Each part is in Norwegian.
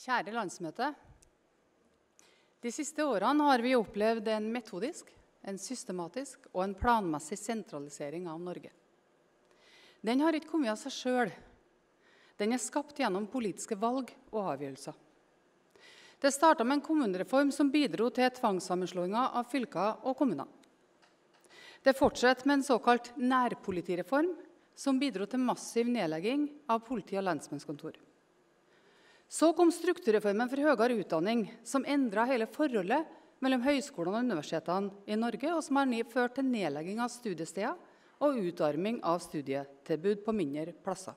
Kjære landsmøte. De siste årene har vi opplevd en metodisk, en systematisk og en planmessig sentralisering av Norge. Den har ikke kommet av seg selv. Den er skapt gjennom politiske valg og avgjørelser. Det startet med en kommunereform som bidro til tvangssammenslåinger av fylker og kommuner. Det fortsetter med en såkalt nærpolitireform som bidro til massiv nedlegging av politi- og lensmannskontor. Så kom strukturreformen for høyere utdanning, som endret hele forholdet mellom høyskolene og universitetene i Norge, og som har ført til nedlegging av studiesteder og utarming av studietilbud på mindre plasser.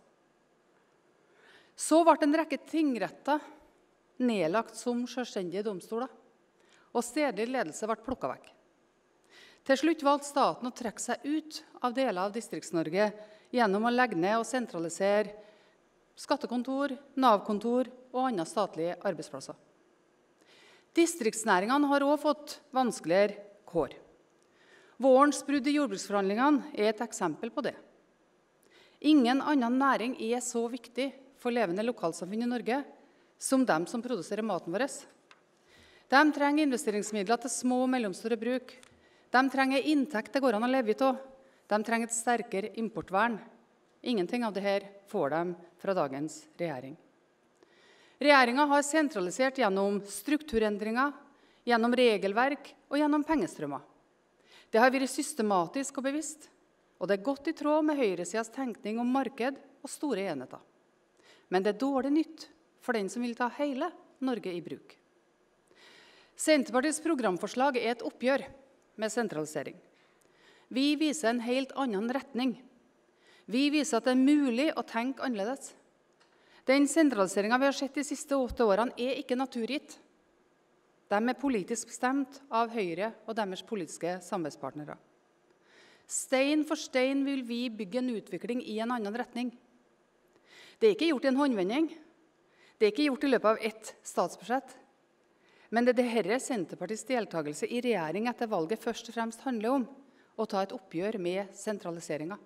Så ble en rekke tingretter nedlagt som selvstendige domstoler, og stedlig ledelse ble plukket vekk. Til slutt valgte staten å trekke seg ut av deler av Distrikts-Norge gjennom å legge ned og sentralisere skattekontor, Nav-kontor og andre statlige arbeidsplasser. Distriktsnæringene har også fått vanskeligere kår. Vårens brudd i jordbruksforhandlingene er et eksempel på det. Ingen annen næring er så viktig for levende lokalsamfunn i Norge som dem som produserer maten vår. De trenger investeringsmidler til små og mellomstore bruk. De trenger inntekt det går an å leve av. De trenger et sterkere importvern. Ingenting av dette får de fra dagens regjering. Regjeringen har sentralisert gjennom strukturendringer, gjennom regelverk og gjennom pengestrømmer. Det har vært systematisk og bevisst, og det er godt i tråd med høyresidens tenkning om marked og store enheter. Men det er dårlig nytt for den som vil ta hele Norge i bruk. Senterpartiets programforslag er et oppgjør med sentralisering. Vi viser en helt annen retning. Vi viser at det er mulig å tenke annerledes. Den sentraliseringen vi har sett de siste 8 årene er ikke naturgitt. De er politisk bestemt av Høyre og deres politiske samarbeidspartnere. Stein for stein vil vi bygge en utvikling i en annen retning. Det er ikke gjort i en håndvending. Det er ikke gjort i løpet av ett statsbudsjett. Men det er dette Senterpartiets deltakelse i regjering etter valget først og fremst handler om, å ta et oppgjør med sentraliseringen.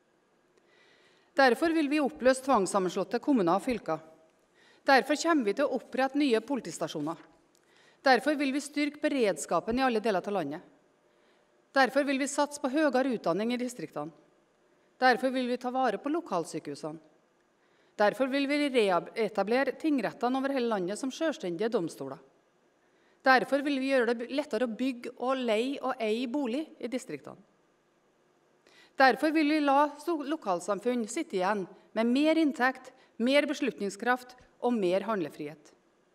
Derfor vil vi oppløse tvangssammenslåtte kommuner og fylker. Derfor kommer vi til å opprette nye politistasjoner. Derfor vil vi styrke beredskapen i alle deler av landet. Derfor vil vi satse på høyere utdanning i distriktene. Derfor vil vi ta vare på lokalsykehusene. Derfor vil vi reetablere tingrettene over hele landet som selvstendige domstoler. Derfor vil vi gjøre det lettere å bygge og leie og eie bolig i distriktene. Derfor vil vi la lokalsamfunn sitte igjen med mer inntekt, mer beslutningskraft og mer handlefrihet.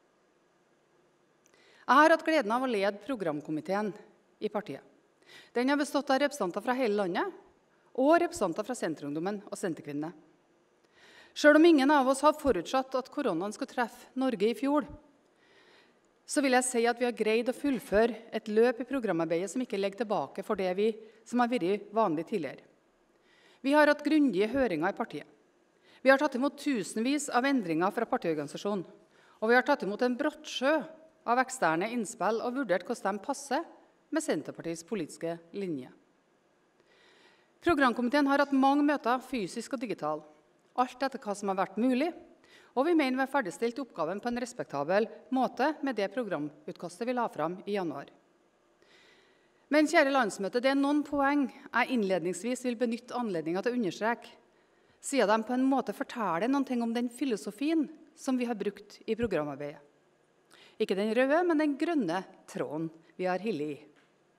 Jeg har hatt gleden av å lede programkomiteen i partiet. Den har bestått av representanter fra hele landet og representanter fra Senterungdommen og Senterkvinnene. Selv om ingen av oss har forutsatt at koronaen skulle treffe Norge i fjor, så vil jeg si at vi har greid å fullføre et løp i programarbeidet som ikke legger tilbake for det som har vært vanlig tidligere. Vi har hatt grundige høringer i partiet. Vi har tatt imot tusenvis av endringer fra partiorganisasjonen, og vi har tatt imot en brottsjø av eksterne innspill og vurdert hvordan de passer med Senterpartiets politiske linje. Programkomiteen har hatt mange møter, fysisk og digital, alt etter hva som har vært mulig, og vi mener vi har ferdigstilt oppgaven på en respektabel måte med det programutkastet vi la fram i januar. Men kjære landsmøte, det er noen poeng jeg innledningsvis vil benytte anledningen til å understreke, siden de på en måte forteller noe om den filosofien som vi har brukt i programarbeidet. Ikke den røde, men den grønne tråden vi har hillet i.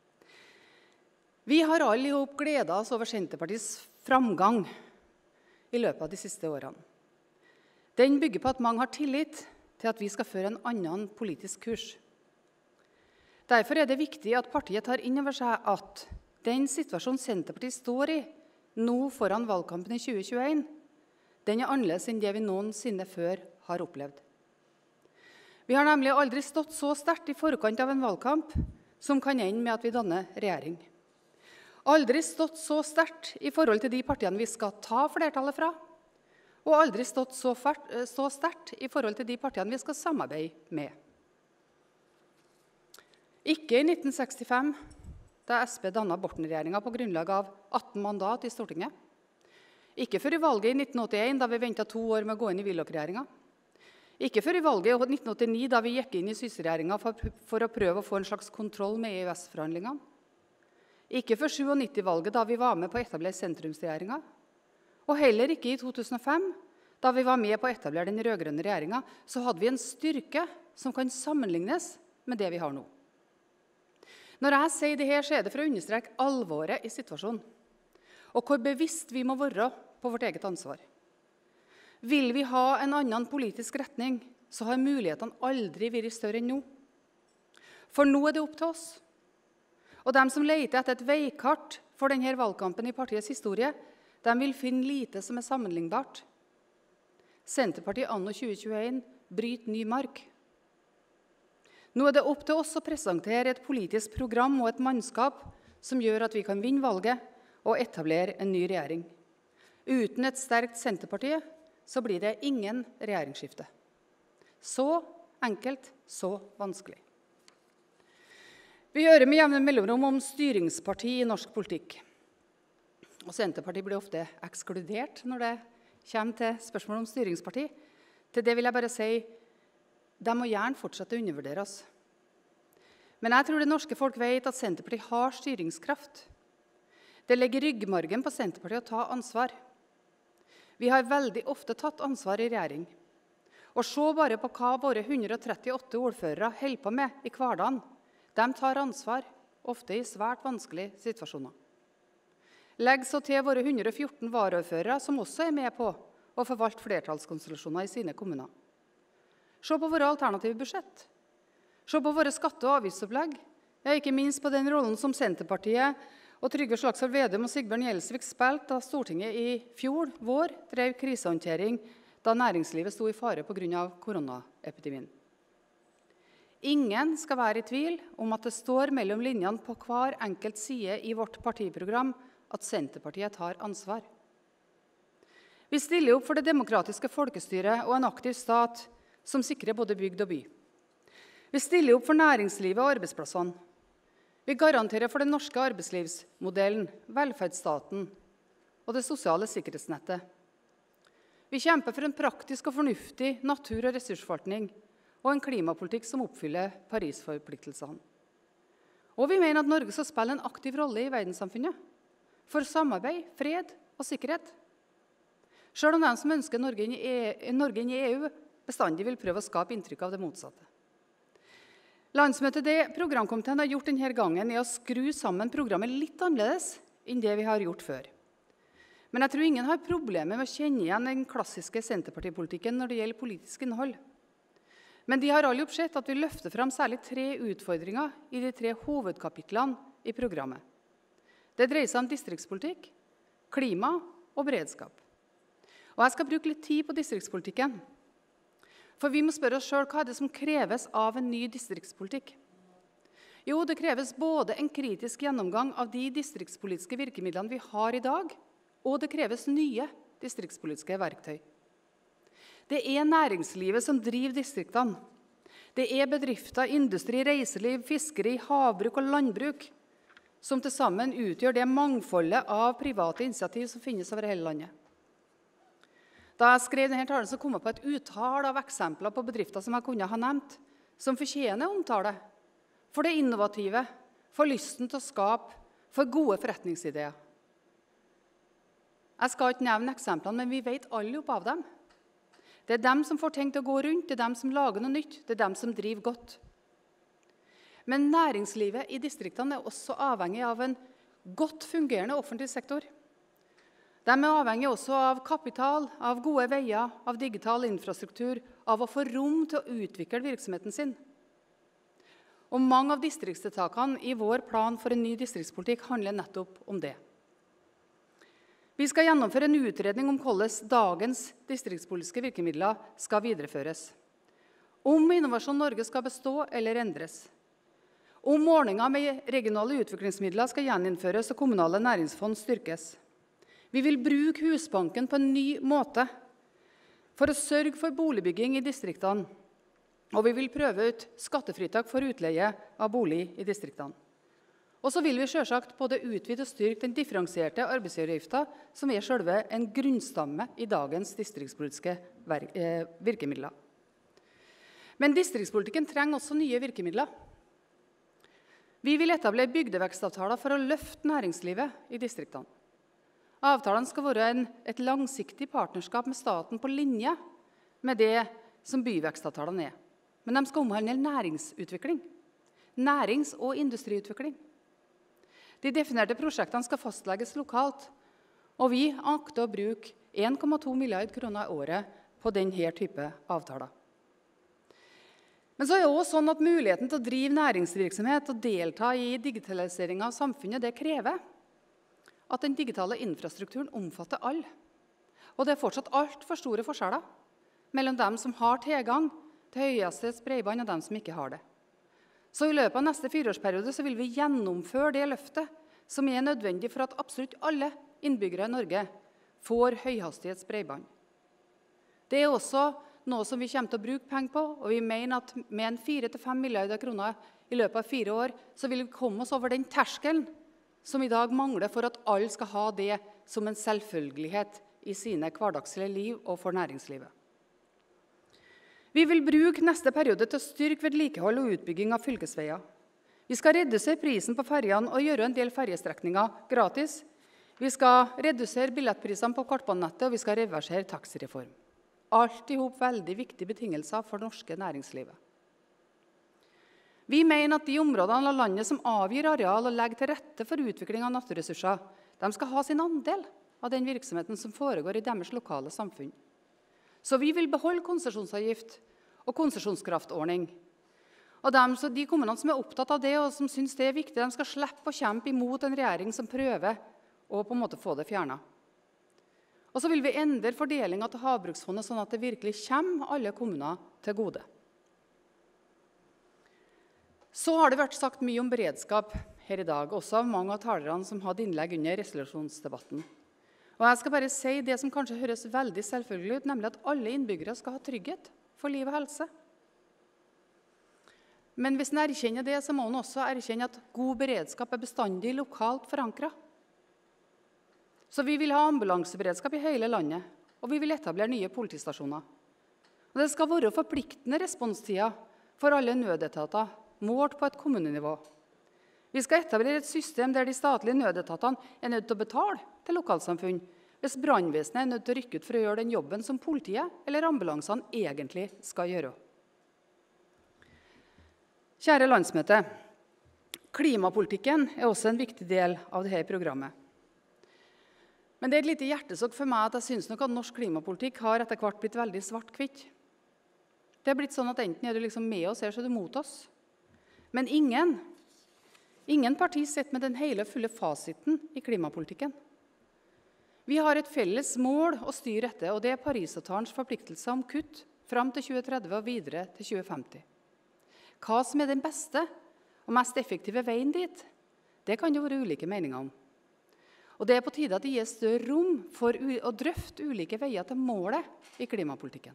Vi har alle ihop gledet oss over Senterpartiets framgang i løpet av de siste årene. Den bygger på at mange har tillit til at vi skal føre en annen politisk kurs. Derfor er det viktig at partiet tar inn over seg at den situasjonen Senterpartiet står i nå foran valgkampen i 2021, den er annerledes enn det vi noensinne før har opplevd. Vi har nemlig aldri stått så sterkt i forkant av en valgkamp som kan ende med at vi danner regjering. Aldri stått så sterkt i forhold til de partiene vi skal ta flertallet fra, og aldri stått så sterkt i forhold til de partiene vi skal samarbeide med. Ikke i 1965, da SP dannet Borten-regjeringen på grunnlag av 18 mandat i Stortinget. Ikke før i valget i 1981, da vi ventet 2 år med å gå inn i Willoch-regjeringen. Ikke før i valget i 1989, da vi gikk inn i Syse-regjeringen for å prøve å få en slags kontroll med EØS-forhandlingene. Ikke før 97-valget, da vi var med på å etablere sentrumsregjeringen. Og heller ikke i 2005, da vi var med på å etablere den rødgrønne regjeringen, så hadde vi en styrke som kan sammenlignes med det vi har nå. Når jeg sier det her, så er det for å understreke alvoret i situasjonen, og hvor bevisst vi må være på vårt eget ansvar. Vil vi ha en annen politisk retning, så har mulighetene aldri vært større enn nå. For nå er det opp til oss. Og de som leter etter et veikart for denne valgkampen i partiets historie, de vil finne lite som er sammenlignbart. Senterpartiet anno 2021 bryter ny mark. Nå er det opp til oss å presentere et politisk program og et mannskap som gjør at vi kan vinne valget og etablere en ny regjering. Uten et sterkt Senterpartiet så blir det ingen regjeringsskifte. Så enkelt, så vanskelig. Vi hører med jevne mellomrom om styringsparti i norsk politikk. Og Senterpartiet blir ofte ekskludert når det kommer til spørsmål om styringsparti. Til det vil jeg bare si, de må gjerne fortsette å undervurdere oss. Men jeg tror det norske folk vet at Senterpartiet har styringskraft. Det ligger i ryggmargen på Senterpartiet å ta ansvar. Vi har veldig ofte tatt ansvar i regjering. Og se bare på hva våre 138 ordførere holder på med i hverdagen. De tar ansvar, ofte i svært vanskelige situasjoner. Legg så til våre 114 varaordførere som også er med på å forvalte flertallskonstellasjoner i sine kommuner. Se på våre alternative budsjett. Se på våre skatte- og avgiftsopplegg. Ja, ikke minst på den rollen som Senterpartiet og Trygve Slagsvold Vedum og Sigbjørn Gjelsvik spilte da Stortinget i fjor vår drev krisehåndtering da næringslivet sto i fare på grunn av koronaepidemien. Ingen skal være i tvil om at det står mellom linjene på hver enkelt side i vårt partiprogram at Senterpartiet tar ansvar. Vi stiller opp for det demokratiske folkestyret og en aktiv stat som sikrer både bygd og by. Vi stiller opp for næringslivet og arbeidsplassene. Vi garanterer for den norske arbeidslivsmodellen, velferdsstaten og det sosiale sikkerhetsnettet. Vi kjemper for en praktisk og fornuftig natur- og ressursforvaltning og en klimapolitikk som oppfyller Paris-forpliktelsene. Og vi mener at Norge skal spille en aktiv rolle i verdenssamfunnet for samarbeid, fred og sikkerhet. Selv om de som ønsker Norge inn i EU bestandig vil prøve å skape inntrykk av det motsatte. Landsmøtet det programkomiteen har gjort denne gangen er å skru sammen programmet litt annerledes enn det vi har gjort før. Men jeg tror ingen har problemer med å kjenne igjen den klassiske Senterpartipolitikken når det gjelder politisk innhold. Men de har alle sett at vi løfter fram særlig 3 utfordringer i de 3 hovedkapitlene i programmet. Det dreier seg om distriktspolitikk, klima og beredskap. Og jeg skal bruke litt tid på distriktspolitikken. For vi må spørre oss selv hva er det som kreves av en ny distriktspolitikk. Jo, det kreves både en kritisk gjennomgang av de distriktspolitiske virkemidlene vi har i dag, og det kreves nye distriktspolitiske verktøy. Det er næringslivet som driver distriktene. Det er bedrifter, industri, reiseliv, fiskeri, havbruk og landbruk som til sammen utgjør det mangfoldet av private initiativ som finnes over hele landet. Da jeg skrev denne talen, så kom jeg på et utall av eksempler på bedrifter som jeg kunne ha nevnt, som fortjener omtale for det innovative, for lysten til å skape, for gode forretningsideer. Jeg skal ikke nevne eksemplene, men vi vet alle opp av dem. Det er dem som får ting til å gå rundt, det er dem som lager noe nytt, det er dem som driver godt. Men næringslivet i distriktene er også avhengig av en godt fungerende offentlig sektor. De er avhengig også av kapital, av gode veier, av digital infrastruktur, av å få rom til å utvikle virksomheten sin. Og mange av distriktstiltakene i vår plan for en ny distriktspolitikk handler nettopp om det. Vi skal gjennomføre en utredning om hvordan dagens distriktspolitiske virkemidler skal videreføres. Om Innovasjon Norge skal bestå eller endres. Om ordningen med regionale utviklingsmidler skal gjeninnføres og kommunale næringsfond styrkes. Vi vil bruke Husbanken på en ny måte for å sørge for boligbygging i distriktene. Og vi vil prøve ut skattefritak for utleie av bolig i distriktene. Og så vil vi selvsagt både utvide og styrke den differensierte arbeidsgiveravgiften, som er selve en grunnstamme i dagens distriktspolitiske virkemidler. Men distriktspolitikken trenger også nye virkemidler. Vi vil etablere bygdevekstavtaler for å løfte næringslivet i distriktene. Avtalene skal være et langsiktig partnerskap med staten på linje med det som byvekstavtalene er. Men de skal omhandle næringsutvikling, nærings- og industriutvikling. De definerte prosjektene skal fastlegges lokalt, og vi akter å bruke 1,2 milliard kroner i året på denne type avtaler. Men så er det også sånn at muligheten til å drive næringsvirksomhet og delta i digitaliseringen av samfunnet, det krever at den digitale infrastrukturen omfatter alle. Og det er fortsatt alt for store forskjeller mellom dem som har tilgang til høyhastighets bredbånd og dem som ikke har det. Så i løpet av neste 4-årsperiode så vil vi gjennomføre det løftet som er nødvendig for at absolutt alle innbyggere i Norge får høyhastighets bredbånd. Det er også noe som vi kommer til å bruke penger på, og vi mener at med 4-5 milliarder kroner i løpet av 4 år, så vil vi komme oss over den terskelen som i dag mangler for at alle skal ha det som en selvfølgelighet i sine hverdagslige liv og for næringslivet. Vi vil bruke neste periode til å styrke vedlikehold og utbygging av fylkesveier. Vi skal redusere prisen på ferjene og gjøre en del ferjestrekninger gratis. Vi skal redusere billettprisene på kortbanenettet, og vi skal reversere taxireform. Alt i hop veldig viktige betingelser for norske næringslivet. Vi mener at de områdene av landet som avgir areal og legger til rette for utvikling av naturressurser, de skal ha sin andel av den virksomheten som foregår i deres lokale samfunn. Så vi vil beholde konsesjonsavgift og konsesjonskraftordning. Og de kommunene som er opptatt av det og som synes det er viktig, de skal slippe å kjempe imot en regjering som prøver å på en måte få det fjernet. Og så vil vi endre fordelingen til havbruksfondet sånn at det virkelig kommer alle kommuner til gode. Så har det vært sagt mye om beredskap her i dag, også av mange av talerne som hadde innlegg under resolusjonsdebatten. Og jeg skal bare si det som kanskje høres veldig selvfølgelig ut, nemlig at alle innbyggere skal ha trygghet for liv og helse. Men hvis en erkjenner det, så må en også erkjenne at god beredskap er bestandig lokalt forankret. Så vi vil ha ambulanseberedskap i hele landet, og vi vil etablere nye politistasjoner. Og det skal være forpliktende responstider for alle nødetater, målt på et kommunenivå. Vi skal etablere et system der de statlige nødetatene er nødt til å betale til lokalsamfunn, hvis brannvesenet er nødt til å rykke ut for å gjøre den jobben som politiet eller ambulansene egentlig skal gjøre. Kjære landsmøte, klimapolitikken er også en viktig del av dette programmet. Men det er et lite hjertesukk for meg at jeg synes nok at norsk klimapolitikk har etter hvert blitt veldig svart-hvitt. Det er blitt sånn at enten er du liksom med oss, eller så er du mot oss. Men ingen parti sitter med den hele og fulle fasiten i klimapolitikken. Vi har et felles mål å styre etter, og det er Parisavtalens forpliktelser om kutt fram til 2030 og videre til 2050. Hva som er den beste og mest effektive veien dit, det kan det være ulike meninger om. Og det er på tide at det gis større rom for å drøfte ulike veier til målet i klimapolitikken.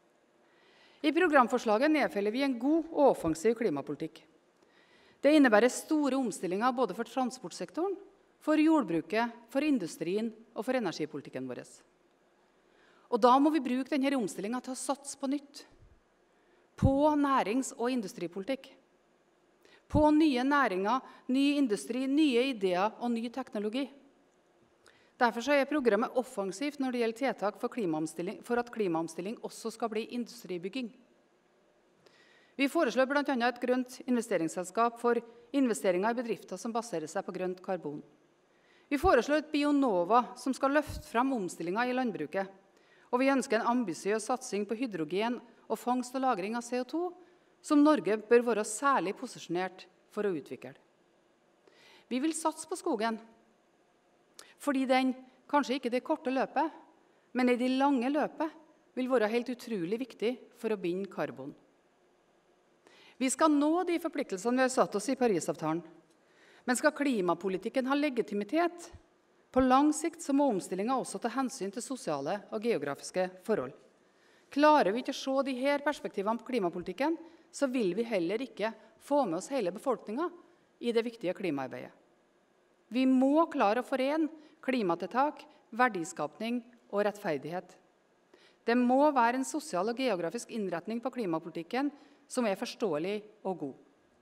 I programforslaget nedfeller vi en god og offensiv klimapolitikk. Det innebærer store omstillinger både for transportsektoren, for jordbruket, for industrien og for energipolitikken vår. Og da må vi bruke denne omstillingen til å satse på nytt. På nærings- og industripolitikk. På nye næringer, ny industri, nye ideer og ny teknologi. Derfor er programmet offensivt når det gjelder tiltak for at klimaomstilling også skal bli industribygging. Vi foreslår blant annet et grønt investeringsselskap for investeringer i bedrifter som baserer seg på grønt karbon. Vi foreslår et Bionova som skal løfte frem omstillinger i landbruket. Og vi ønsker en ambisiøs satsing på hydrogen og fangst og lagring av CO2, som Norge bør være særlig posisjonert for å utvikle. Vi vil satse på skogen, fordi den, kanskje ikke i det korte løpet, men i det lange løpet, vil være helt utrolig viktig for å binde karbon. Vi skal nå de forpliktelsene vi har satt oss i Parisavtalen, men skal klimapolitikken ha legitimitet, på lang sikt så må omstillingen også ta hensyn til sosiale og geografiske forhold. Klarer vi ikke å se de her perspektivene på klimapolitikken, så vil vi heller ikke få med oss hele befolkningen i det viktige klimaarbeidet. Vi må klare å forene klimatiltak, verdiskapning og rettferdighet. Det må være en sosial og geografisk innretning på klimapolitikken som er forståelig og god.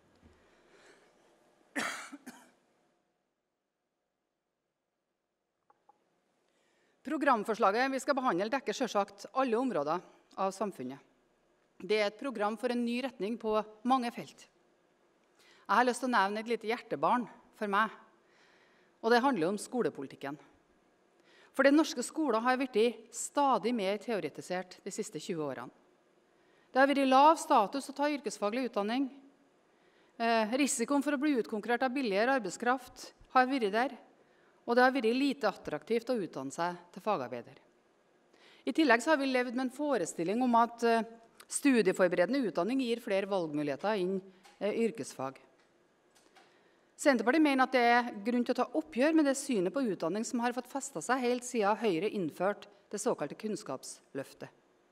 Programforslaget vi skal behandle dekker selvsagt alle områder av samfunnet. Det er et program for en ny retning på mange felt. Jeg har lyst til å nevne et lite hjertebarn for meg, og det handler om skolepolitikken. For den norske skolen har blitt stadig mer teoretisert de siste 20 årene. Det har vært lav status å ta yrkesfaglig utdanning. Risikoen for å bli utkonkurrert av billigere arbeidskraft har vært der, og det har vært lite attraktivt å utdanne seg til fagarbeider. I tillegg så har vi levd med en forestilling om at studieforberedende utdanning gir flere valgmuligheter innen yrkesfag. Senterpartiet mener at det er grunn til å ta oppgjør med det synet på utdanning som har fått festet seg helt siden Høyre innførte det såkalte kunnskapsløftet.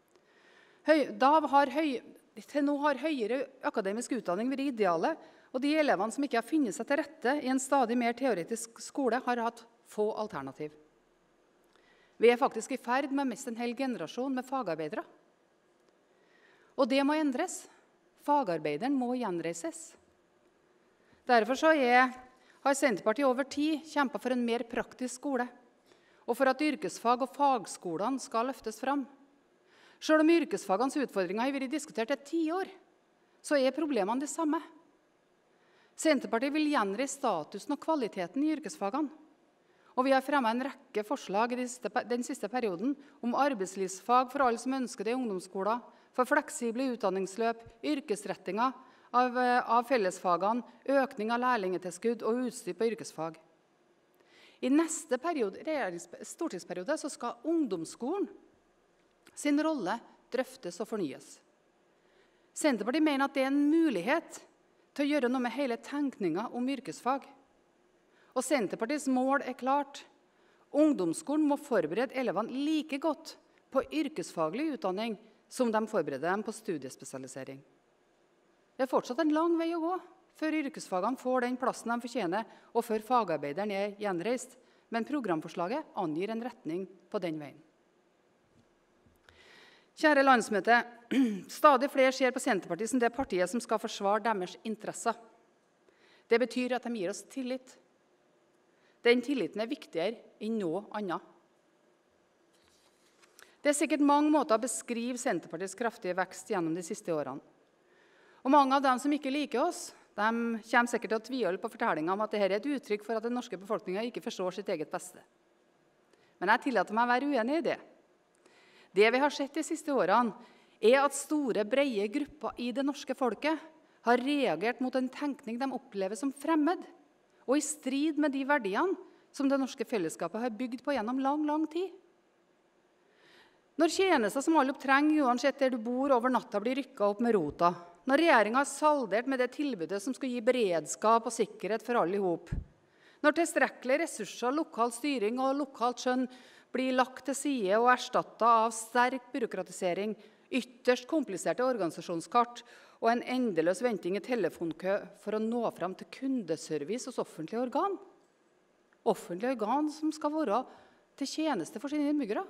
Til nå har høyere akademisk utdanning vært idealet, og de elevene som ikke har funnet seg til rette i en stadig mer teoretisk skole, har hatt få alternativ. Vi er faktisk i ferd med å miste en hel generasjon med fagarbeidere. Og det må endres. Fagarbeideren må gjenreises. Derfor har Senterpartiet over tid kjempet for en mer praktisk skole, og for at yrkesfag og fagskolene skal løftes fram. Selv om yrkesfagenes utfordringer har vært diskutert et 10 år, så er problemene de samme. Senterpartiet vil gjenreise statusen og kvaliteten i yrkesfagene. Og vi har fremmet en rekke forslag i den siste perioden om arbeidslivsfag for alle som ønsker det i ungdomsskolen, for fleksible utdanningsløp, yrkesrettinger av fellesfagene, økning av lærlingetilskudd og utstyr på yrkesfag. I neste stortingsperiode så skal ungdomsskolen sin rolle drøftes og fornyes. Senterpartiet mener at det er en mulighet til å gjøre noe med hele tenkningen om yrkesfag. Og Senterpartiets mål er klart. Ungdomsskolen må forberede elevene like godt på yrkesfaglig utdanning som de forbereder dem på studiespesialisering. Det er fortsatt en lang vei å gå før yrkesfagene får den plassen de fortjener, og før fagarbeideren er gjenreist. Men programforslaget angir en retning på den veien. Kjære landsmøte, stadig flere ser på Senterpartiet som det partiet som skal forsvare deres interesser. Det betyr at de gir oss tillit. Den tilliten er viktigere enn noe annet. Det er sikkert mange måter å beskrive Senterpartiets kraftige vekst gjennom de siste årene. Og mange av dem som ikke liker oss, de kommer sikkert til å tvile på fortellingen om at dette er et uttrykk for at den norske befolkningen ikke forstår sitt eget beste. Men jeg tillater meg å være uenig i det. Det vi har sett de siste årene, er at store, brede grupper i det norske folket har reagert mot en tenkning de opplever som fremmed, og i strid med de verdiene som det norske fellesskapet har bygd på gjennom lang, lang tid. Når tjenester som alle trenger, uansett der du bor, over natta blir rykket opp med rota, når regjeringen har saldert med det tilbudet som skal gi beredskap og sikkerhet for alle ihop, når tilstrekkelige ressurser, lokal styring og lokalt skjønn blir lagt til side og erstattet av sterk byråkratisering, ytterst kompliserte organisasjonskart og en endeløs venting i telefonkø for å nå fram til kundeservice hos offentlige organ. Offentlige organ som skal være til tjeneste for sine innbyggere.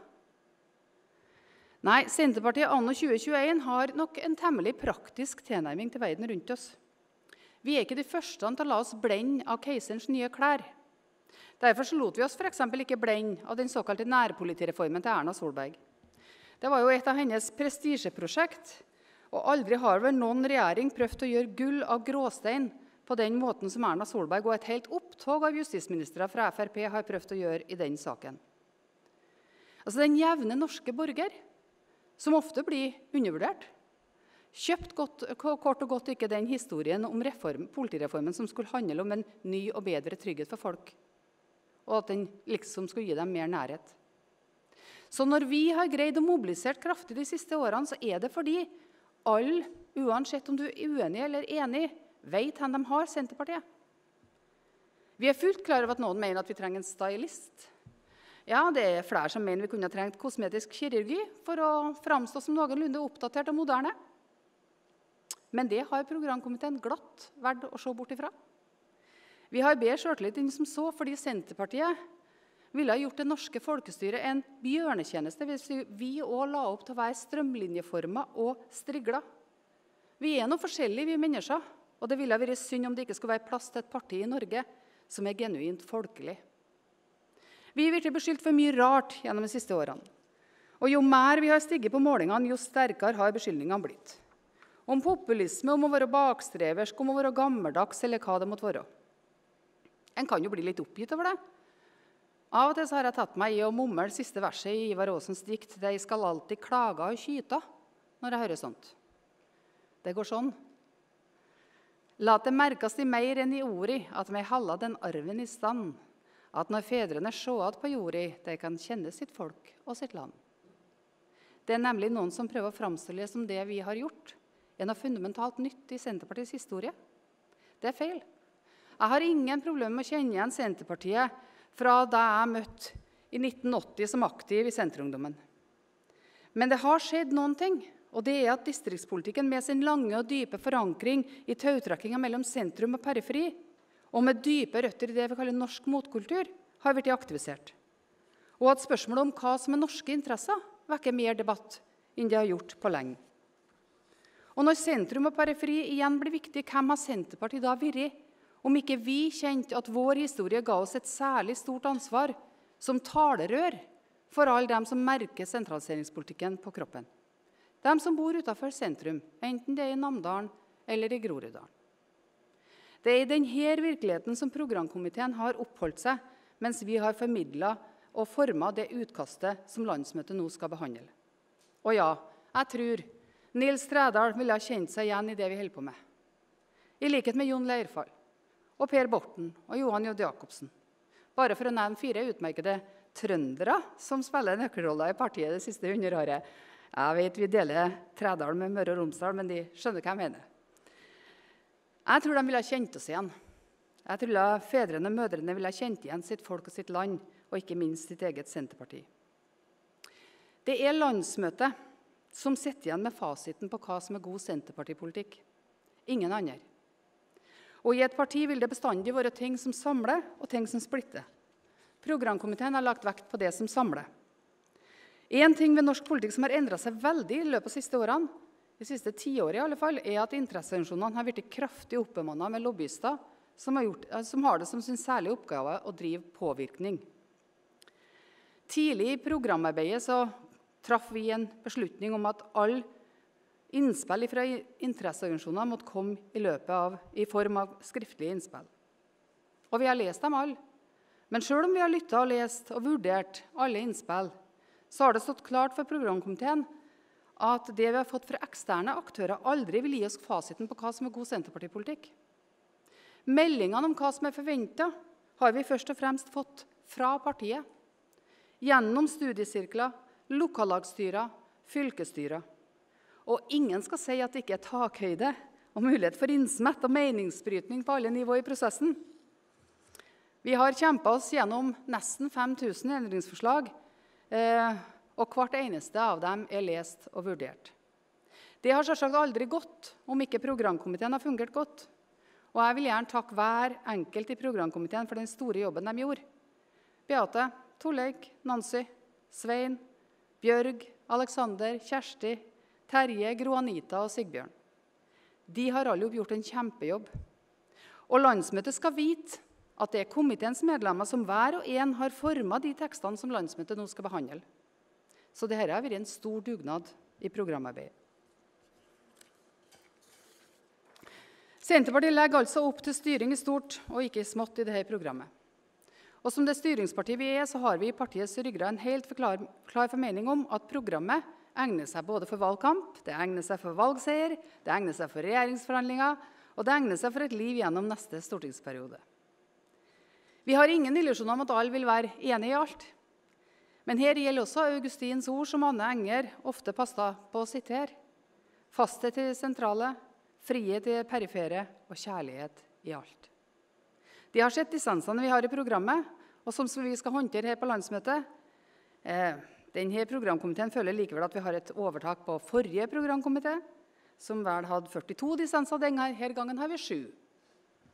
Nei, Senterpartiet anno 2021 har nok en temmelig praktisk tilnærming til verden rundt oss. Vi er ikke de første til å la oss blende av keiserens nye klær. Derfor lot vi oss for eksempel ikke blende av den såkalte nærpolitireformen til Erna Solberg. Det var jo et av hennes prestisjeprosjekt, og aldri har vel noen regjering prøvd å gjøre gull av gråstein på den måten som Erna Solberg og et helt opptog av justisministre fra Frp har prøvd å gjøre i den saken. Altså den jevne norske borger, som ofte blir undervurdert, kjøpt kort og godt ikke den historien om politireformen som skulle handle om en ny og bedre trygghet for folk, og at den liksom skulle gi dem mer nærhet. Så når vi har greid å mobilisere kraftig de siste årene, så er det fordi alle, uansett om du er uenig eller enig, vet hvem de har Senterpartiet. Vi er fullt klar over at noen mener at vi trenger en stylist. Ja, det er flere som mener vi kunne trengt kosmetisk kirurgi for å framstå som noenlunde oppdatert og moderne. Men det har programkomiteen glatt vært å se bort ifra. Vi har bedre selvtillit enn som så, fordi Senterpartiet ville ha gjort det norske folkestyret en bjørnetjeneste hvis vi også la opp til å være strømlinjeformet og striglet. Vi noe forskjellige, vi mennesker, og det ville ha vært synd om det ikke skulle være plass til et parti i Norge som genuint folkelig. Vi har blitt beskyldt for mye rart gjennom de siste årene. Og jo mer vi har stiget på målingene, jo sterkere har beskyldningene blitt. Om populisme, om å være bakstreversk, om å være gammeldags, eller hva det måtte være. En kan jo bli litt oppgitt over det. Av og til så har jeg tatt meg i å mumle siste verset i Ivar Aasens dikt «De skal alltid klaga og kyta» når jeg hører sånt. Det går sånn. «Lat det merkast i mer enn i ordi, at meg halla den arven i stand, at når fedrene sjåat på jordi, de kan kjenne sitt folk og sitt land.» Det nemlig noen som prøver å framstille det som det vi har gjort, noe fundamentalt nytt i Senterpartiets historie. Det feil. Jeg har ingen problem med å kjenne igjen Senterpartiet fra da jeg møtte i 1980 som aktiv i Senterungdommen. Men det har skjedd noen ting, og det at distriktspolitikken med sin lange og dype forankring i tautrekkingen mellom sentrum og periferi, og med dype røtter i det vi kaller norsk motkultur, har blitt aktivisert. Og at spørsmålet om hva som norske interesser vekker mer debatt enn det har gjort på lenge. Og når sentrum og periferi igjen blir viktig, hvem har Senterpartiet da vært, om ikke vi kjente at vår historie ga oss et særlig stort ansvar som talerør for alle dem som merker sentraliseringspolitikken på kroppen. De som bor utenfor sentrum, enten det i Namdalen eller i Groruddalen. Det i denne virkeligheten som programkomiteen har oppholdt seg, mens vi har formidlet og formet det utkastet som landsmøtet nå skal behandle. Og ja, jeg tror Nils Trædal ville ha kjent seg igjen i det vi holder på med. I likhet med Jon Leirfall, og Per Borten og Johan J. Jakobsen. Bare for å nevne 4 utmerkede trøndere som spiller nøkkelroller i partiet det siste 100 året. Jeg vet vi deler Trædal med Møre og Romsdal, men de skjønner hva jeg mener. Jeg tror de ville ha kjent oss igjen. Jeg tror fedrene og mødrene ville ha kjent igjen sitt folk og sitt land, og ikke minst sitt eget Senterparti. Det landsmøtet som sitter igjen med fasiten på hva som god Senterpartipolitikk. Ingen andre. Og i et parti vil det bestandig være ting som samler og ting som splitter. Programkomiteen har lagt vekt på det som samler. En ting ved norsk politikk som har endret seg veldig i løpet av siste årene, de siste 10 årene i alle fall, at interesseorganisasjonene har blitt kraftig oppbemannet med lobbyister som har det som sin særlige oppgave å drive påvirkning. Tidlig i programarbeidet så traff vi en beslutning om at alle innspill fra interesseorganisasjoner måtte komme i form av skriftlige innspill. Og vi har lest dem alle. Men selv om vi har lyttet og lest og vurdert alle innspill, så har det stått klart for programkomiteen at det vi har fått fra eksterne aktører aldri vil gi oss fasiten på hva som god Senterpartipolitikk. Meldingene om hva som forventet har vi først og fremst fått fra partiet, gjennom studiesirkler, lokallagstyrer, fylkesstyrer. Og ingen skal si at det ikke takhøyde og mulighet for innsmett og meningsbrytning på alle nivåer i prosessen. Vi har kjempet oss gjennom nesten 5000 endringsforslag, og hvert eneste av dem lest og vurdert. Det har selvsagt aldri gått om ikke programkomiteen har fungert godt. Og jeg vil gjerne takke hver enkelt i programkomiteen for den store jobben de gjorde. Beate, Torleik, Nancy, Svein, Bjørg, Alexander, Kjersti, Terje, Gro-Anita og Sigbjørn. De har alle gjort en kjempejobb. Og landsmøtet skal vite at det komiteens medlemmer som hver og en har formet de tekstene som landsmøtet nå skal behandle. Så dette har vært en stor dugnad i programarbeidet. Senterpartiet legger altså opp til styring i stort og ikke i smått i dette programmet. Og som det styringspartiet vi så har vi i partiets ryggrad en helt klar formening om at programmet egner seg både for valgkamp, det egner seg for valgseier, det egner seg for regjeringsforhandlinger, og det egner seg for et liv gjennom neste stortingsperiode. Vi har ingen illusjoner om at alle vil være enige i alt. Men her gjelder også Augustins ord som Anne Enger ofte passet på å sitere. Fasthet til det sentrale, frihet til det perifere og kjærlighet i alt. De har sett dissensene vi har i programmet, og som vi skal håndtere her på landsmøtet. Denne programkomiteen føler likevel at vi har et overtak på forrige programkomité, som vel hadde 42 dissenser denne gangen har vi 7.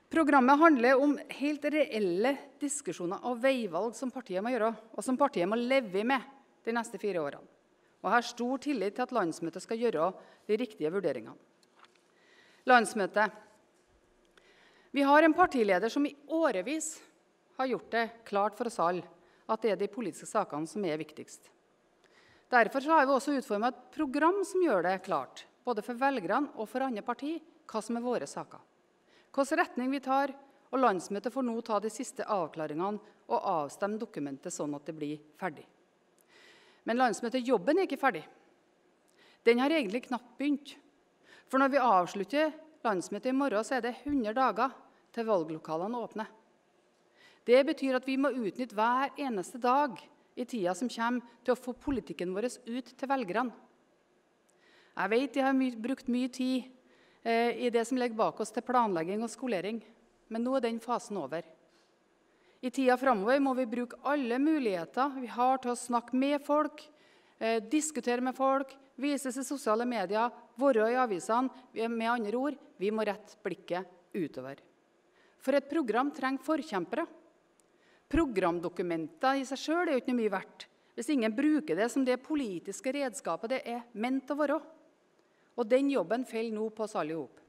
Programmet handler om helt reelle diskusjoner og veivalg som partiet må gjøre, og som partiet må leve med de neste 4 årene. Og jeg har stor tillit til at landsmøtet skal gjøre de riktige vurderingene. Landsmøtet. Vi har en partileder som i årevis har gjort det klart for oss alle at det er de politiske sakene som er viktigst. Derfor har vi også utformet et program som gjør det klart, både for velgerne og for andre partier, hva som er våre saker. Hvilken retning vi tar, og landsmøtet får nå ta de siste avklaringene og avstemme dokumentet sånn at det blir ferdig. Men landsmøtejobben er ikke ferdig. Den har egentlig knapt begynt. For når vi avslutter landsmøtet i morgen, så er det 100 dager til valglokalene åpner. Det betyr at vi må utnytte hver eneste dag i tida som kommer til å få politikken vår ut til velgerne. Jeg vet de har brukt mye tid i det som ligger bak oss til planlegging og skolering, men nå er den fasen over. I tida fremover må vi bruke alle muligheter vi har til å snakke med folk, diskutere med folk, vises i sosiale medier, være i avisene. Med andre ord, vi må rette blikket utover. For et program trenger forkjempere. Programdokumenter i seg selv er jo ikke mye verdt hvis ingen bruker det som det politiske redskapet det er ment å være. Og den jobben faller nå på oss alle ihop.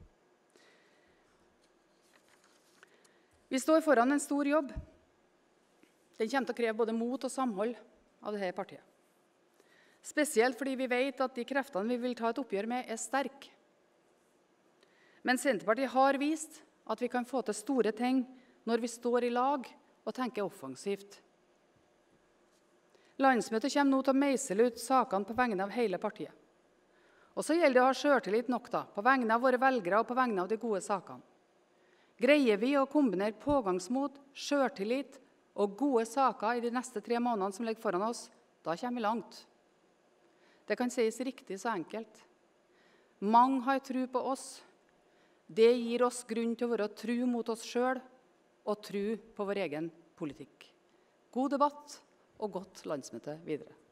Vi står foran en stor jobb. Den kommer til å kreve både mot og samhold av dette partiet. Spesielt fordi vi vet at de kreftene vi vil ta et oppgjør med, er sterke. Men Senterpartiet har vist at vi kan få til store ting når vi står i lag og tenker offensivt. Landsmøtet kommer nå til å meisle ut sakene på vegne av hele partiet. Og så gjelder det å ha selvtillit nok på vegne av våre velgere og på vegne av de gode sakene. Greier vi å kombinere pågangsmot, selvtillit og gode saker i de neste 3 månedene som ligger foran oss, da kommer vi langt. Det kan sies riktig så enkelt. Mange har tro på oss. Det gir oss grunn til å være tro mot oss selv og tro på vår egen politikk. God debatt og godt landsmøte videre.